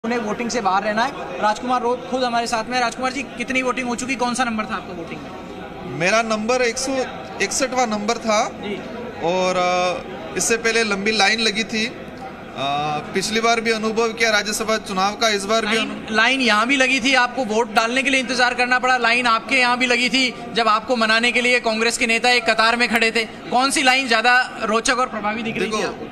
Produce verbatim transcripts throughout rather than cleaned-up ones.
उन्हें वोटिंग से बाहर रहना है। राजकुमार रोत खुद हमारे साथ में। राजकुमार जी, कितनी वोटिंग हो चुकी, कौन सा नंबर था आपका वोटिंग में? मेरा नंबर एक सौ इकसठवां नंबर था जी। और इससे पहले लंबी लाइन लगी थी। पिछली बार भी अनुभव किया राज्यसभा चुनाव का, इस बार भी लाइन, लाइन यहाँ भी लगी थी, आपको वोट डालने के लिए इंतजार करना पड़ा। लाइन आपके यहाँ भी लगी थी जब आपको मनाने के लिए कांग्रेस के नेता एक कतार में खड़े थे। कौन सी लाइन ज्यादा रोचक और प्रभावी दिख रही थी आपको?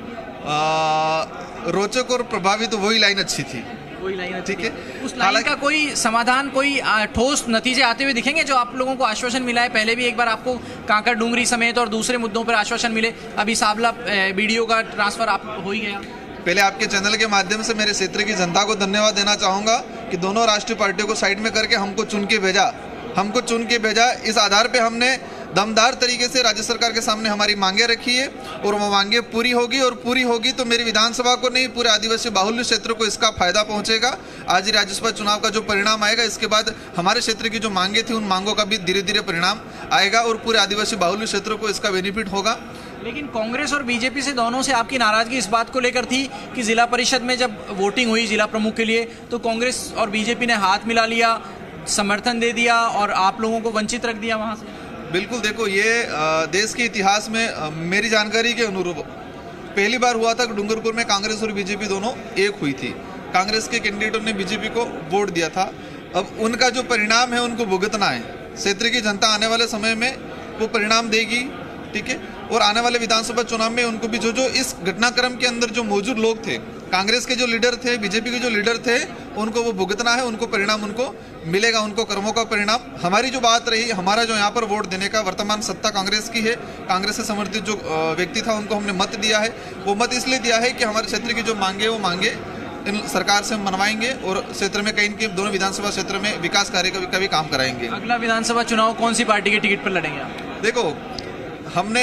रोचक और प्रभावी तो वही लाइन अच्छी थी। वही लाइन ठीक है। उस लाइन का कोई समाधान, कोई ठोस नतीजे आते हुए दिखेंगे? जो आप लोगों को आश्वासन मिला है, पहले भी एक बार आपको कांकर डूंगरी समेत और दूसरे मुद्दों पर आश्वासन मिले, अभी साबला बीडीओ का ट्रांसफर आप हो ही गया। पहले आपके चैनल के माध्यम से मेरे क्षेत्र की जनता को धन्यवाद देना चाहूंगा कि दोनों राष्ट्रीय पार्टियों को साइड में करके हमको चुन के भेजा हमको चुन के भेजा इस आधार पे हमने दमदार तरीके से राज्य सरकार के सामने हमारी मांगे रखी है और वो मांगे पूरी होगी और पूरी होगी तो मेरी विधानसभा को नहीं, पूरे आदिवासी बाहुल्य क्षेत्र को इसका फायदा पहुंचेगा। आज ही राज्यसभा चुनाव का जो परिणाम आएगा, इसके बाद हमारे क्षेत्र की जो मांगे थी उन मांगों का भी धीरे धीरे परिणाम आएगा और पूरे आदिवासी बाहुल्य क्षेत्र को इसका बेनिफिट होगा। लेकिन कांग्रेस और बीजेपी से दोनों से आपकी नाराजगी इस बात को लेकर थी कि जिला परिषद में जब वोटिंग हुई जिला प्रमुख के लिए तो कांग्रेस और बीजेपी ने हाथ मिला लिया, समर्थन दे दिया और आप लोगों को वंचित रख दिया वहां से। बिल्कुल, देखो ये देश के इतिहास में मेरी जानकारी के अनुरूप पहली बार हुआ था कि डूंगरपुर में कांग्रेस और बीजेपी दोनों एक हुई थी। कांग्रेस के कैंडिडेटों ने बीजेपी को वोट दिया था। अब उनका जो परिणाम है उनको भुगतना है। क्षेत्र की जनता आने वाले समय में वो परिणाम देगी, ठीक है। और आने वाले विधानसभा चुनाव में उनको भी जो जो इस घटनाक्रम के अंदर जो मौजूद लोग थे, कांग्रेस के जो लीडर थे, बीजेपी के जो लीडर थे, उनको वो भुगतना है, उनको परिणाम उनको मिलेगा, उनको कर्मों का परिणाम। हमारी जो बात रही, हमारा जो यहाँ पर वोट देने का, वर्तमान सत्ता कांग्रेस की है, कांग्रेस से समर्थित जो व्यक्ति था उनको हमने मत दिया है। वो मत इसलिए दिया है कि हमारे क्षेत्र की जो मांगे वो मांगे इन सरकार से हम मनवाएंगे और क्षेत्र में कहीं के दोनों विधानसभा क्षेत्र में विकास कार्य का भी काम कराएंगे। अगला विधानसभा चुनाव कौन सी पार्टी के टिकट पर लड़ेंगे आप? देखो, हमने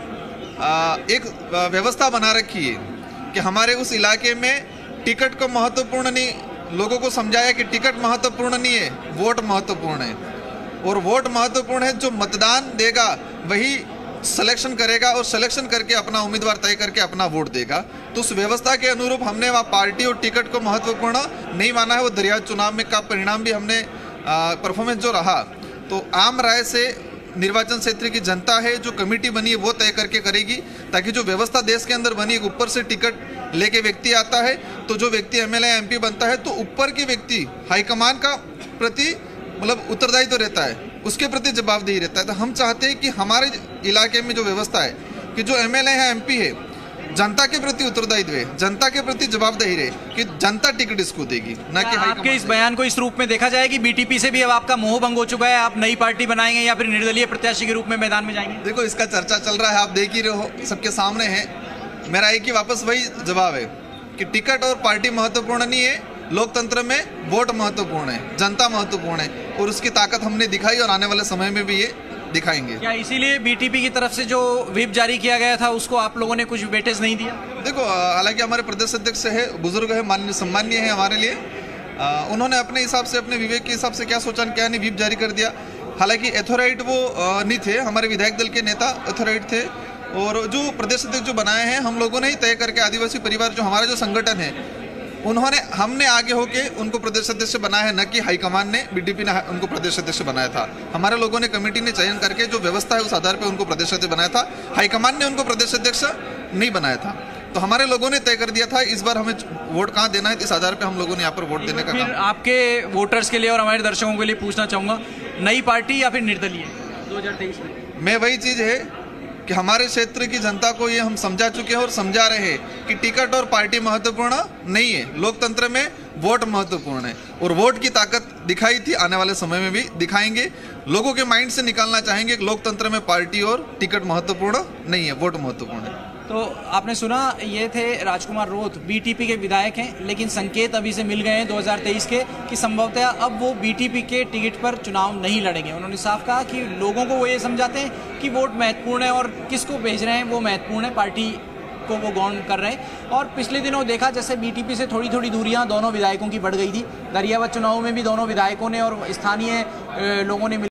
एक व्यवस्था बना रखी है कि हमारे उस इलाके में टिकट को महत्वपूर्ण नहीं, लोगों को समझाया कि टिकट महत्वपूर्ण नहीं है, वोट महत्वपूर्ण है। और वोट महत्वपूर्ण है, जो मतदान देगा वही सिलेक्शन करेगा और सिलेक्शन करके अपना उम्मीदवार तय करके अपना वोट देगा। तो उस व्यवस्था के अनुरूप हमने वहाँ पार्टी और टिकट को महत्वपूर्ण नहीं माना है। वो दरिया चुनाव में का परिणाम भी हमने परफॉर्मेंस जो रहा, तो आम राय से निर्वाचन क्षेत्र की जनता है, जो कमेटी बनी है वो तय करके करेगी, ताकि जो व्यवस्था देश के अंदर बनी है, ऊपर से टिकट लेके व्यक्ति आता है तो जो व्यक्ति एमएलए एमपी बनता है तो ऊपर के व्यक्ति हाईकमान का प्रति मतलब उत्तरदायित्व तो रहता है, उसके प्रति जवाबदेही रहता है। तो हम चाहते हैं कि हमारे इलाके में जो व्यवस्था है कि जो एमएलए है एमपी है, जनता के प्रति उत्तरदायित्व है, जनता के प्रति जवाबदेही रहे कि जनता टिकट इसको देगी, न कि आपके इस बयान को इस रूप में देखा जाए कि बीटीपी से भी अब आपका मोह भंग हो चुका है, आप नई पार्टी बनाएंगे या फिर निर्दलीय प्रत्याशी के रूप में मैदान में जाएंगे? देखो, इसका चर्चा चल रहा है, आप देख ही रहे हो, सबके सामने है। मेरा एक ही वापस वही जवाब है कि टिकट और पार्टी महत्वपूर्ण नहीं है, लोकतंत्र में वोट महत्वपूर्ण है, जनता महत्वपूर्ण है और उसकी ताकत हमने दिखाई और आने वाले समय में भी ये दिखाएंगे। क्या इसीलिए बीटीपी की तरफ से जो व्हिप जारी किया गया था उसको आप लोगों ने कुछ वेटेज नहीं दिया? देखो, हालांकि हमारे प्रदेश अध्यक्ष है, बुजुर्ग है, माननीय सम्मानीय है हमारे लिए, आ, उन्होंने अपने हिसाब से, अपने विवेक के हिसाब से क्या सोचा क्या नहीं व्हिप जारी कर दिया। हालांकि एथोराइट वो आ, नहीं थे, हमारे विधायक दल के नेता एथोराइट थे और जो प्रदेश अध्यक्ष जो बनाए हैं हम लोगों ने ही तय करके, आदिवासी परिवार जो हमारा जो संगठन है उन्होंने, हमने आगे होके उनको प्रदेश अध्यक्ष बनाया है, न कि हाईकमान ने, बीटीपी ने उनको प्रदेश अध्यक्ष बनाया था। हमारे लोगों ने, कमेटी ने चयन करके जो व्यवस्था है उस आधार पे उनको प्रदेश अध्यक्ष बनाया था, हाईकमान ने उनको प्रदेश अध्यक्ष नहीं बनाया था। तो हमारे लोगों ने तय कर दिया था इस बार हमें वोट कहाँ देना है, इस आधार पे हम लोगों ने यहाँ पर वोट देने का काम। आपके वोटर्स के लिए और हमारे दर्शकों के लिए पूछना चाहूंगा, नई पार्टी या फिर निर्दलीय दो हजार तेईस में? मैं वही चीज है कि हमारे क्षेत्र की जनता को ये हम समझा चुके हैं और समझा रहे हैं कि टिकट और पार्टी महत्वपूर्ण नहीं है, लोकतंत्र में वोट महत्वपूर्ण है और वोट की ताकत दिखाई थी, आने वाले समय में भी दिखाएंगे। लोगों के माइंड से निकालना चाहेंगे कि लोकतंत्र में पार्टी और टिकट महत्वपूर्ण नहीं है, वोट महत्वपूर्ण है। तो आपने सुना, ये थे राजकुमार रोत, बीटीपी के विधायक हैं, लेकिन संकेत अभी से मिल गए हैं दो हज़ार तेईस के कि संभवतः अब वो बीटीपी के टिकट पर चुनाव नहीं लड़ेंगे। उन्होंने साफ कहा कि लोगों को वो ये समझाते हैं कि वोट महत्वपूर्ण है और किसको भेज रहे हैं वो महत्वपूर्ण है, पार्टी को वो गौण कर रहे हैं। और पिछले दिनों देखा जैसे बीटीपी से थोड़ी थोड़ी दूरियां दोनों विधायकों की बढ़ गई थी, दरियावत चुनाव में भी दोनों विधायकों ने और स्थानीय लोगों ने